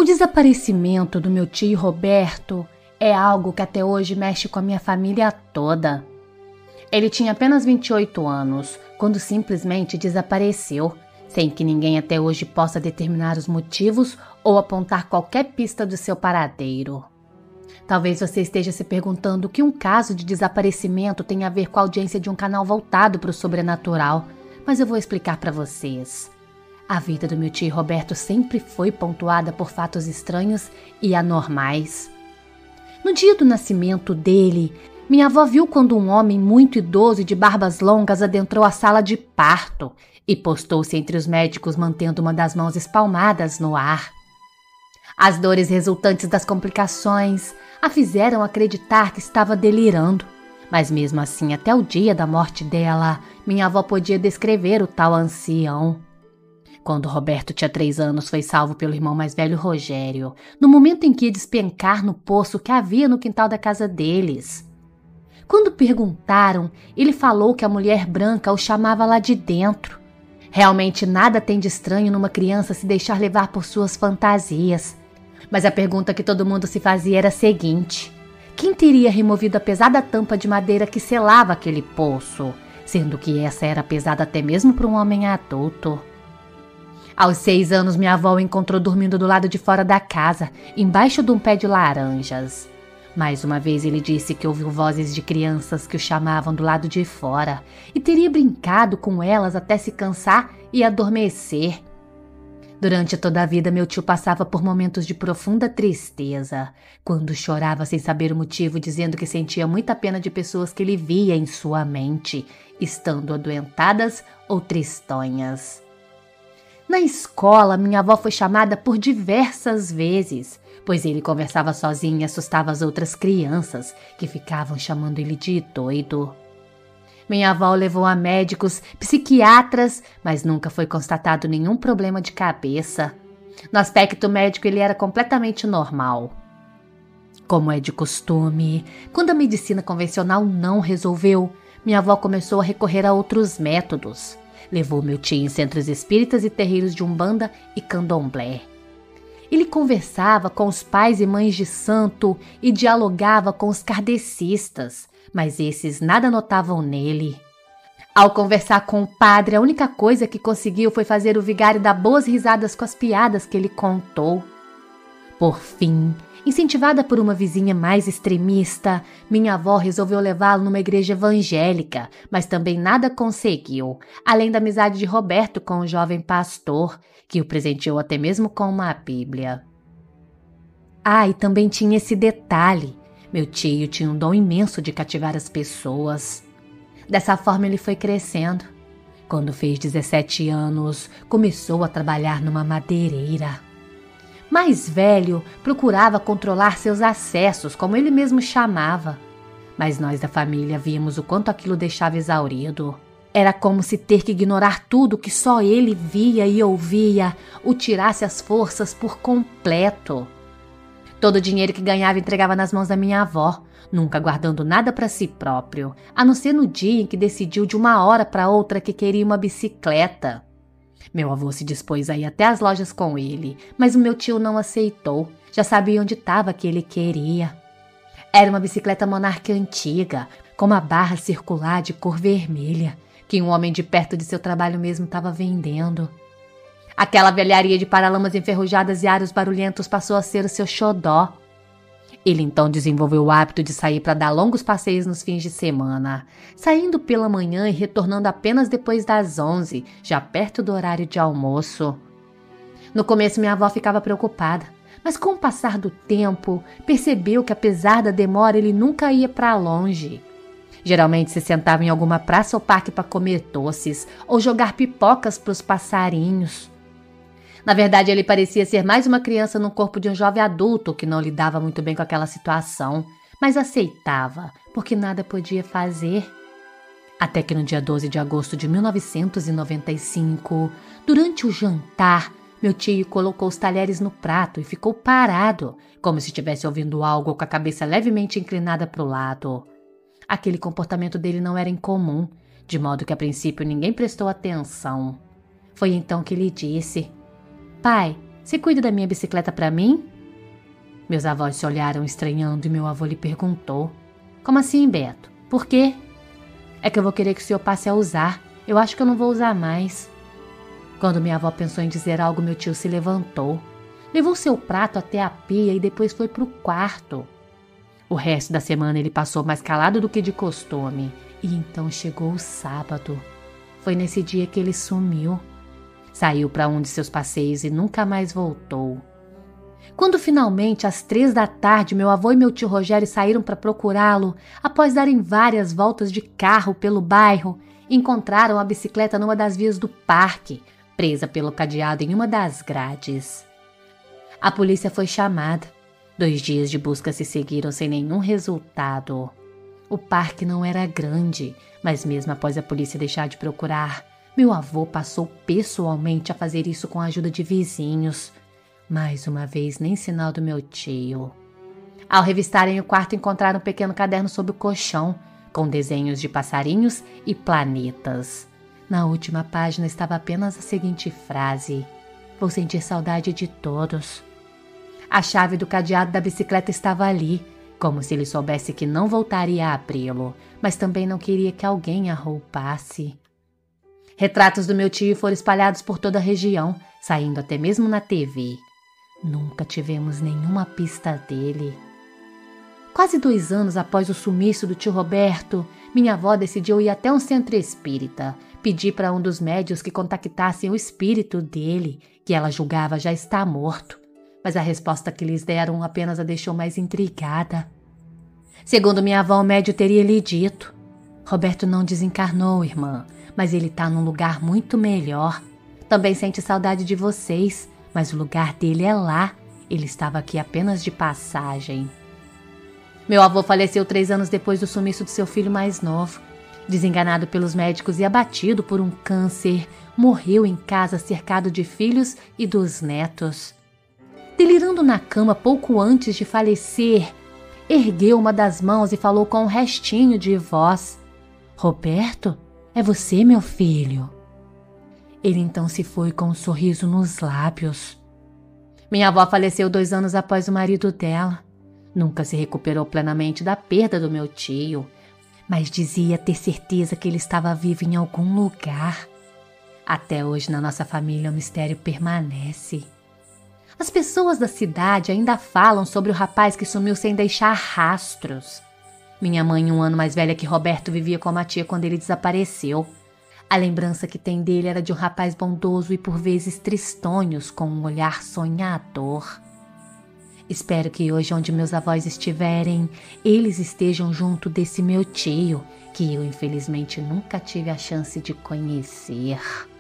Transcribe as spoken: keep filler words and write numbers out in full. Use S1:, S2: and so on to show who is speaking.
S1: O desaparecimento do meu tio Roberto é algo que até hoje mexe com a minha família toda. Ele tinha apenas vinte e oito anos, quando simplesmente desapareceu, sem que ninguém até hoje possa determinar os motivos ou apontar qualquer pista do seu paradeiro. Talvez você esteja se perguntando o que um caso de desaparecimento tem a ver com a audiência de um canal voltado para o sobrenatural, mas eu vou explicar para vocês. A vida do meu tio Roberto sempre foi pontuada por fatos estranhos e anormais. No dia do nascimento dele, minha avó viu quando um homem muito idoso e de barbas longas adentrou a sala de parto e postou-se entre os médicos mantendo uma das mãos espalmadas no ar. As dores resultantes das complicações a fizeram acreditar que estava delirando, mas mesmo assim, até o dia da morte dela, minha avó podia descrever o tal ancião. Quando Roberto tinha três anos, foi salvo pelo irmão mais velho Rogério, no momento em que ia despencar no poço que havia no quintal da casa deles. Quando perguntaram, ele falou que a mulher branca o chamava lá de dentro. Realmente nada tem de estranho numa criança se deixar levar por suas fantasias. Mas a pergunta que todo mundo se fazia era a seguinte: quem teria removido a pesada tampa de madeira que selava aquele poço, sendo que essa era pesada até mesmo para um homem adulto? Aos seis anos, minha avó o encontrou dormindo do lado de fora da casa, embaixo de um pé de laranjas. Mais uma vez ele disse que ouviu vozes de crianças que o chamavam do lado de fora e teria brincado com elas até se cansar e adormecer. Durante toda a vida, meu tio passava por momentos de profunda tristeza, quando chorava sem saber o motivo, dizendo que sentia muita pena de pessoas que ele via em sua mente, estando adoentadas ou tristonhas. Na escola, minha avó foi chamada por diversas vezes, pois ele conversava sozinho e assustava as outras crianças, que ficavam chamando ele de doido. Minha avó o levou a médicos, psiquiatras, mas nunca foi constatado nenhum problema de cabeça. No aspecto médico, ele era completamente normal. Como é de costume, quando a medicina convencional não resolveu, minha avó começou a recorrer a outros métodos. Levou meu tio em centros espíritas e terreiros de Umbanda e Candomblé. Ele conversava com os pais e mães de santo e dialogava com os kardecistas, mas esses nada notavam nele. Ao conversar com o padre, a única coisa que conseguiu foi fazer o vigário dar boas risadas com as piadas que ele contou. Por fim, incentivada por uma vizinha mais extremista, minha avó resolveu levá-lo numa igreja evangélica, mas também nada conseguiu, além da amizade de Roberto com o jovem pastor, que o presenteou até mesmo com uma Bíblia. Ah, e também tinha esse detalhe: meu tio tinha um dom imenso de cativar as pessoas. Dessa forma ele foi crescendo. Quando fez dezessete anos, começou a trabalhar numa madeireira. Mais velho, procurava controlar seus acessos, como ele mesmo chamava. Mas nós da família víamos o quanto aquilo deixava exaurido. Era como se ter que ignorar tudo que só ele via e ouvia o tirasse as forças por completo. Todo o dinheiro que ganhava entregava nas mãos da minha avó, nunca guardando nada para si próprio, a não ser no dia em que decidiu de uma hora para outra que queria uma bicicleta. Meu avô se dispôs a ir até as lojas com ele, mas o meu tio não aceitou, já sabia onde estava que ele queria. Era uma bicicleta Monarch antiga, com uma barra circular de cor vermelha, que um homem de perto de seu trabalho mesmo estava vendendo. Aquela velharia de paralamas enferrujadas e aros barulhentos passou a ser o seu xodó. Ele então desenvolveu o hábito de sair para dar longos passeios nos fins de semana, saindo pela manhã e retornando apenas depois das onze, já perto do horário de almoço. No começo minha avó ficava preocupada, mas com o passar do tempo percebeu que apesar da demora ele nunca ia para longe. Geralmente se sentava em alguma praça ou parque para comer doces ou jogar pipocas para os passarinhos. Na verdade, ele parecia ser mais uma criança no corpo de um jovem adulto que não lidava muito bem com aquela situação, mas aceitava, porque nada podia fazer. Até que no dia doze de agosto de mil novecentos e noventa e cinco, durante o jantar, meu tio colocou os talheres no prato e ficou parado, como se estivesse ouvindo algo com a cabeça levemente inclinada para o lado. Aquele comportamento dele não era incomum, de modo que a princípio ninguém prestou atenção. Foi então que ele disse: "Pai, Você cuida da minha bicicleta para mim? Meus avós se olharam estranhando e meu avô lhe perguntou: Como assim, Beto? Por quê? É que eu vou querer que o senhor passe a usar. Eu acho que eu não vou usar mais. Quando minha avó pensou em dizer algo, meu tio se levantou. Levou seu prato até a pia e depois foi para o quarto. O resto da semana ele passou mais calado do que de costume. E então chegou o sábado. Foi nesse dia que ele sumiu. Saiu para um de seus passeios e nunca mais voltou. Quando finalmente, às três da tarde, meu avô e meu tio Rogério saíram para procurá-lo, após darem várias voltas de carro pelo bairro, encontraram a bicicleta numa das vias do parque, presa pelo cadeado em uma das grades. A polícia foi chamada. Dois dias de busca se seguiram sem nenhum resultado. O parque não era grande, mas mesmo após a polícia deixar de procurar, meu avô passou pessoalmente a fazer isso com a ajuda de vizinhos. Mais uma vez, nem sinal do meu tio. Ao revistarem o quarto, encontraram um pequeno caderno sob o colchão, com desenhos de passarinhos e planetas. Na última página estava apenas a seguinte frase: Vou sentir saudade de todos. A chave do cadeado da bicicleta estava ali, como se ele soubesse que não voltaria a abri-lo, mas também não queria que alguém a roubasse. Retratos do meu tio foram espalhados por toda a região, saindo até mesmo na T V. Nunca tivemos nenhuma pista dele. Quase dois anos após o sumiço do tio Roberto, minha avó decidiu ir até um centro espírita, pedir para um dos médiuns que contactassem o espírito dele, que ela julgava já estar morto. Mas a resposta que lhes deram apenas a deixou mais intrigada. Segundo minha avó, o médium teria lhe dito: Roberto não desencarnou, irmã, mas ele está num lugar muito melhor. Também sente saudade de vocês, mas o lugar dele é lá. Ele estava aqui apenas de passagem. Meu avô faleceu três anos depois do sumiço do seu filho mais novo. Desenganado pelos médicos e abatido por um câncer, morreu em casa cercado de filhos e dos netos. Delirando na cama pouco antes de falecer, ergueu uma das mãos e falou com um restinho de voz: Roberto, é você, meu filho? Ele então se foi com um sorriso nos lábios. Minha avó faleceu dois anos após o marido dela. Nunca se recuperou plenamente da perda do meu tio, mas dizia ter certeza que ele estava vivo em algum lugar. Até hoje, na nossa família, o mistério permanece. As pessoas da cidade ainda falam sobre o rapaz que sumiu sem deixar rastros. Minha mãe, um ano mais velha que Roberto, vivia com a tia quando ele desapareceu. A lembrança que tem dele era de um rapaz bondoso e por vezes tristonhos, com um olhar sonhador. Espero que hoje, onde meus avós estiverem, eles estejam junto desse meu tio, que eu infelizmente nunca tive a chance de conhecer.